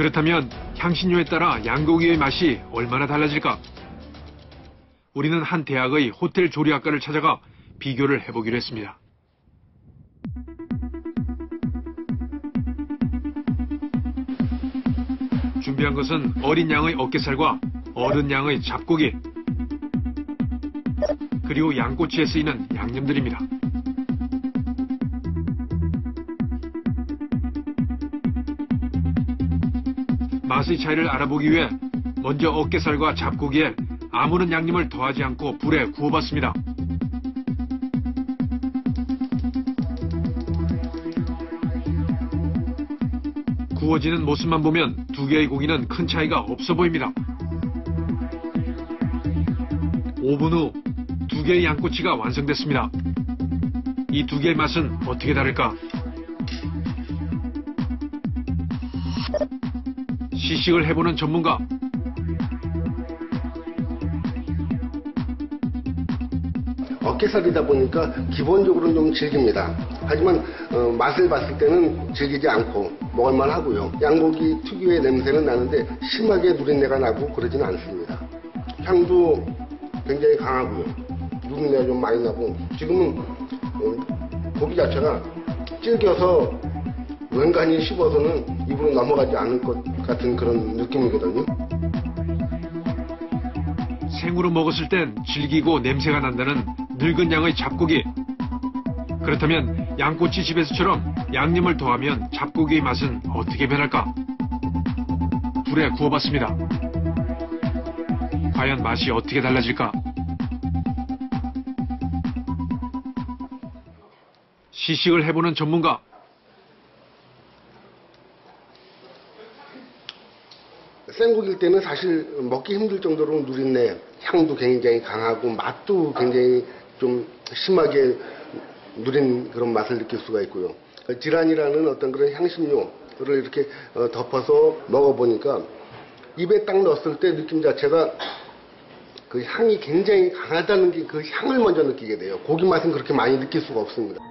그렇다면 향신료에 따라 양고기의 맛이 얼마나 달라질까? 우리는 한 대학의 호텔 조리학과를 찾아가 비교를 해보기로 했습니다. 준비한 것은 어린 양의 어깨살과 어른 양의 잡고기, 그리고 양꼬치에 쓰이는 양념들입니다. 맛의 차이를 알아보기 위해 먼저 어깨살과 잡고기에 아무런 양념을 더하지 않고 불에 구워봤습니다. 구워지는 모습만 보면 두 개의 고기는 큰 차이가 없어 보입니다. 5분 후 두 개의 양꼬치가 완성됐습니다. 이 두 개의 맛은 어떻게 다를까? 시식을 해보는 전문가. 어깨살이다 보니까 기본적으로는 좀 질깁니다. 하지만 맛을 봤을 때는 질기지 않고 먹을만 하고요. 양고기 특유의 냄새는 나는데 심하게 누린내가 나고 그러지는 않습니다. 향도 굉장히 강하고요. 누린내가 좀 많이 나고, 지금은 고기 자체가 질겨서 웬간히 씹어서는 입으로 넘어가지 않을 것 같은 그런 느낌이거든요. 생으로 먹었을 땐 질기고 냄새가 난다는 늙은 양의 잡고기. 그렇다면 양꼬치 집에서처럼 양념을 더하면 잡고기의 맛은 어떻게 변할까? 불에 구워봤습니다. 과연 맛이 어떻게 달라질까? 시식을 해보는 전문가. 생고기일 때는 사실 먹기 힘들 정도로 누린내, 향도 굉장히 강하고 맛도 굉장히 좀 심하게 누린 그런 맛을 느낄 수가 있고요. 지란이라는 어떤 그런 향신료를 이렇게 덮어서 먹어보니까 입에 딱 넣었을 때 느낌 자체가 그 향이 굉장히 강하다는 게, 그 향을 먼저 느끼게 돼요. 고기 맛은 그렇게 많이 느낄 수가 없습니다.